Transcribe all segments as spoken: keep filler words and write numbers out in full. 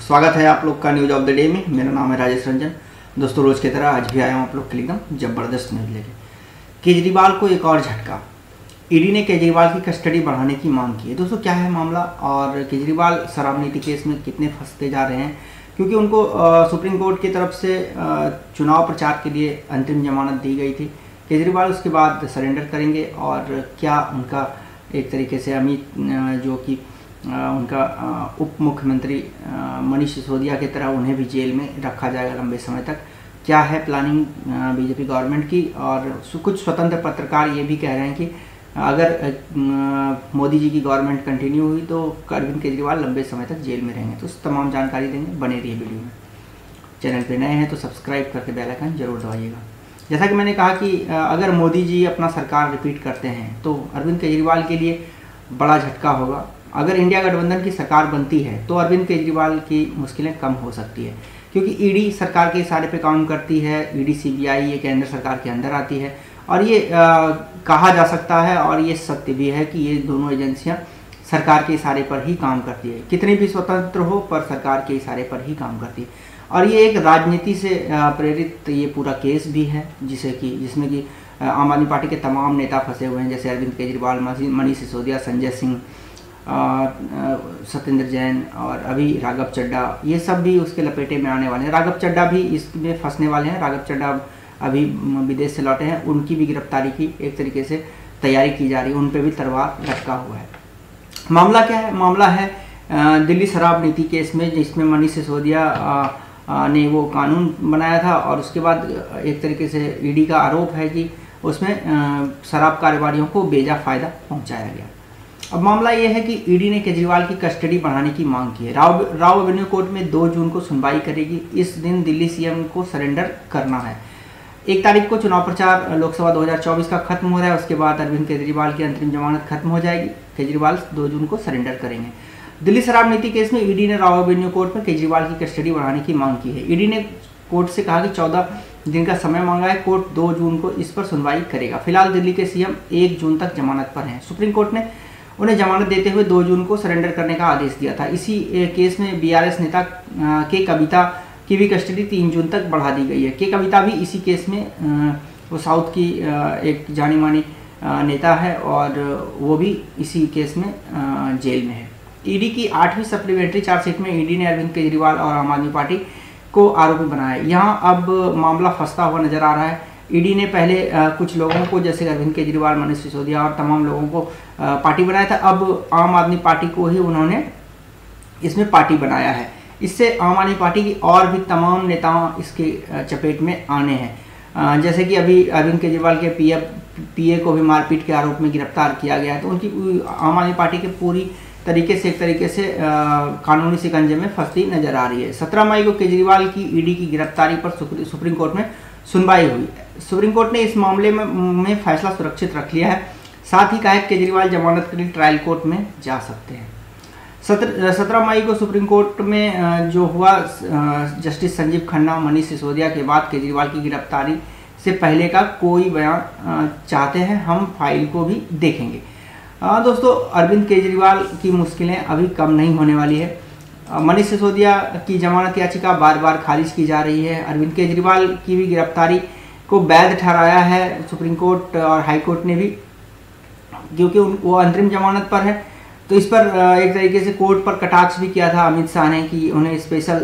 स्वागत है आप लोग का न्यूज ऑफ द डे में। मेरा नाम है राजेश रंजन। दोस्तों रोज की तरह आज भी आया हूँ आप लोग के लिए एकदम जबरदस्त न्यूज लेके। केजरीवाल को एक और झटका। ईडी ने केजरीवाल की कस्टडी बढ़ाने की मांग की है। दोस्तों क्या है मामला और केजरीवाल शराब नीति केस में कितने फंसते जा रहे हैं, क्योंकि उनको आ, सुप्रीम कोर्ट की तरफ से आ, चुनाव प्रचार के लिए अंतरिम जमानत दी गई थी। केजरीवाल उसके बाद सरेंडर करेंगे और क्या उनका एक तरीके से अमित जो कि उनका उप मुख्यमंत्री मनीष सिसोदिया की तरह उन्हें भी जेल में रखा जाएगा लंबे समय तक। क्या है प्लानिंग बीजेपी गवर्नमेंट की। और कुछ स्वतंत्र पत्रकार ये भी कह रहे हैं कि अगर मोदी जी की गवर्नमेंट कंटिन्यू हुई तो अरविंद केजरीवाल लंबे समय तक जेल में रहेंगे। तो उस तमाम जानकारी देंगे, बने रहिए वीडियो में। चैनल पे नए हैं तो सब्सक्राइब करके बेल आइकन जरूर दबाइएगा। जैसा कि मैंने कहा कि अगर मोदी जी अपना सरकार रिपीट करते हैं तो अरविंद केजरीवाल के लिए बड़ा झटका होगा। अगर इंडिया गठबंधन की सरकार बनती है तो अरविंद केजरीवाल की मुश्किलें कम हो सकती है, क्योंकि ईडी सरकार के इशारे पे काम करती है। ईडी सीबीआई ये केंद्र सरकार के अंदर आती है और ये आ, कहा जा सकता है और ये सत्य भी है कि ये दोनों एजेंसियां सरकार के इशारे पर ही काम करती है। कितनी भी स्वतंत्र हो पर सरकार के इशारे पर ही काम करती है। और ये एक राजनीति से प्रेरित ये पूरा केस भी है, जिसे कि जिसमें कि आम आदमी पार्टी के तमाम नेता फंसे हुए हैं, जैसे अरविंद केजरीवाल, मनीष सिसोदिया, संजय सिंह, सत्येंद्र जैन और अभी राघव चड्ढा, ये सब भी उसके लपेटे में आने वाले हैं। राघव चड्ढा भी इसमें फंसने वाले हैं। राघव चड्ढा अभी विदेश से लौटे हैं, उनकी भी गिरफ्तारी की एक तरीके से तैयारी की जा रही है। उन पे भी तलवार लटका हुआ है। मामला क्या है? मामला है दिल्ली शराब नीति केस में, जिसमें मनीष सिसोदिया ने वो कानून बनाया था और उसके बाद एक तरीके से ईडी का आरोप है कि उसमें शराब कारोबारियों को बेजा फायदा पहुंचाया गया। अब मामला यह है कि ईडी ने केजरीवाल की कस्टडी बढ़ाने की मांग की है। राव राव एवेन्यू कोर्ट में दो जून को सुनवाई करेगी। इस दिन दिल्ली सीएम को सरेंडर करना है। एक तारीख को चुनाव प्रचार लोकसभा दो हज़ार चौबीस का खत्म हो रहा है। उसके बाद अरविंद केजरीवाल की अंतरिम जमानत खत्म हो जाएगी। केजरीवाल दो जून को सरेंडर करेंगे। दिल्ली शराब नीति केस में ईडी ने राव एवेन्यू कोर्ट में केजरीवाल की कस्टडी बढ़ाने की मांग की है। ईडी ने कोर्ट से कहा कि चौदह दिन का समय मांगा है। कोर्ट दो जून को इस पर सुनवाई करेगा। फिलहाल दिल्ली के सीएम एक जून तक जमानत पर हैं। सुप्रीम कोर्ट ने उन्हें जमानत देते हुए दो जून को सरेंडर करने का आदेश दिया था। इसी केस में बीआरएस नेता के कविता की भी कस्टडी तीन जून तक बढ़ा दी गई है। के कविता भी इसी केस में, वो साउथ की एक जानी मानी नेता है और वो भी इसी केस में जेल में है। ईडी की आठवीं सप्लीमेंट्री चार्जशीट में ईडी ने अरविंद केजरीवाल और आम आदमी पार्टी को आरोपी बनाया। यहाँ अब मामला फंसता हुआ नजर आ रहा है। ईडी ने पहले आ, कुछ लोगों को, जैसे अरविंद केजरीवाल, मनीष सिसोदिया और तमाम लोगों को आ, पार्टी बनाया था। अब आम आदमी पार्टी को ही उन्होंने इसमें पार्टी बनाया है। इससे आम आदमी पार्टी की और भी तमाम नेताओं इसके चपेट में आने हैं। जैसे कि अभी अरविंद केजरीवाल के पीए पीए को भी मारपीट के आरोप में गिरफ्तार किया गया है। तो उनकी आम आदमी पार्टी के पूरी तरीके से एक तरीके से आ, कानूनी शिकंजे में फंसती नजर आ रही है। सत्रह मई को केजरीवाल की ईडी की गिरफ्तारी पर सुप्रीम कोर्ट में सुनवाई हुई। सुप्रीम कोर्ट ने इस मामले में, में फैसला सुरक्षित रख लिया है। साथ ही कहा है केजरीवाल जमानत के लिए ट्रायल कोर्ट में जा सकते हैं। सत्रह मई को सुप्रीम कोर्ट में जो हुआ, जस्टिस संजीव खन्ना, मनीष सिसोदिया के बाद केजरीवाल की गिरफ्तारी से पहले का कोई बयान चाहते हैं। हम फाइल को भी देखेंगे। आ, दोस्तों अरविंद केजरीवाल की मुश्किलें अभी कम नहीं होने वाली है। मनीष सिसोदिया की जमानत याचिका बार बार खारिज की जा रही है। अरविंद केजरीवाल की भी गिरफ्तारी को वैध ठहराया है सुप्रीम कोर्ट और हाई कोर्ट ने भी, क्योंकि वो अंतरिम जमानत पर है। तो इस पर एक तरीके से कोर्ट पर कटाक्ष भी किया था अमित शाह ने कि उन्हें स्पेशल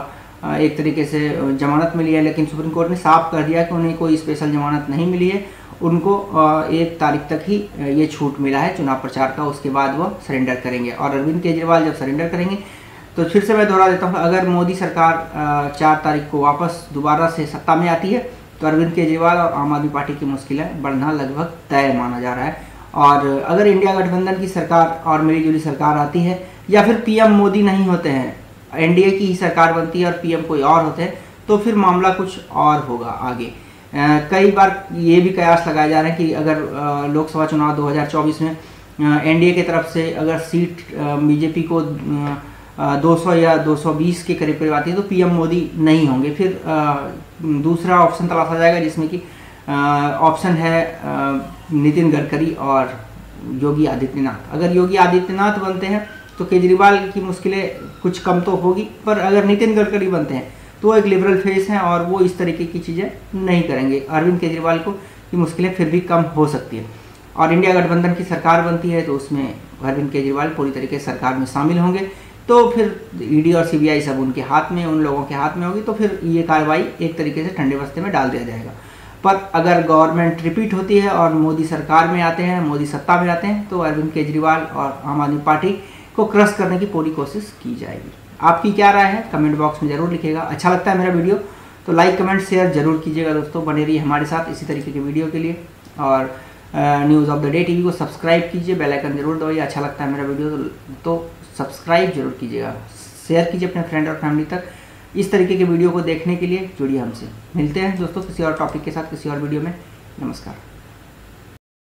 एक तरीके से जमानत मिली है, लेकिन सुप्रीम कोर्ट ने साफ कर दिया कि उन्हें कोई स्पेशल जमानत नहीं मिली है। उनको एक तारीख तक ही ये छूट मिला है चुनाव प्रचार का। उसके बाद वो सरेंडर करेंगे और अरविंद केजरीवाल जब सरेंडर करेंगे तो फिर से मैं दोहरा देता हूँ, अगर मोदी सरकार चार तारीख को वापस दोबारा से सत्ता में आती है तो अरविंद केजरीवाल और आम आदमी पार्टी की मुश्किलें बढ़ना लगभग तय माना जा रहा है। और अगर इंडिया गठबंधन की सरकार और मिलीजुली सरकार आती है या फिर पीएम मोदी नहीं होते हैं, एनडीए की ही सरकार बनती है और पीएम कोई और होते हैं, तो फिर मामला कुछ और होगा आगे। आ, कई बार ये भी कयास लगाए जा रहे हैं कि अगर लोकसभा चुनाव दो हज़ार चौबीस में एनडीए की तरफ से अगर सीट बीजेपी को दो सौ या दो सौ बीस के करीब करीब आती है तो पीएम मोदी नहीं होंगे। फिर आ, दूसरा ऑप्शन तलाशा जाएगा, जिसमें कि ऑप्शन है नितिन गडकरी और योगी आदित्यनाथ। अगर योगी आदित्यनाथ बनते हैं तो केजरीवाल की मुश्किलें कुछ कम तो होगी, पर अगर नितिन गडकरी बनते हैं तो वो एक लिबरल फेस हैं और वो इस तरीके की चीज़ें नहीं करेंगे। अरविंद केजरीवाल को की मुश्किलें फिर भी कम हो सकती है। और इंडिया गठबंधन की सरकार बनती है तो उसमें अरविंद केजरीवाल पूरी तरीके से सरकार में शामिल होंगे, तो फिर ईडी और सीबीआई सब उनके हाथ में, उन लोगों के हाथ में होगी, तो फिर ये कार्रवाई एक तरीके से ठंडे बस्ते में डाल दिया जाएगा। पर अगर गवर्नमेंट रिपीट होती है और मोदी सरकार में आते हैं, मोदी सत्ता में आते हैं, तो अरविंद केजरीवाल और आम आदमी पार्टी को क्रश करने की पूरी कोशिश की जाएगी। आपकी क्या राय है कमेंट बॉक्स में जरूर लिखिएगा। अच्छा लगता है मेरा वीडियो तो लाइक कमेंट शेयर जरूर कीजिएगा दोस्तों। बने रहिए हमारे साथ इसी तरीके के वीडियो के लिए, और news of the day TV को सब्सक्राइब कीजिए, बेल आइकन जरूर दबाइए। अच्छा लगता है मेरा वीडियो तो, तो सब्सक्राइब जरूर कीजिएगा, शेयर कीजिए अपने फ्रेंड और फैमिली तक। इस तरीके के वीडियो को देखने के लिए जुड़िए हमसे। मिलते हैं दोस्तों किसी और टॉपिक के साथ, किसी और वीडियो में। नमस्कार।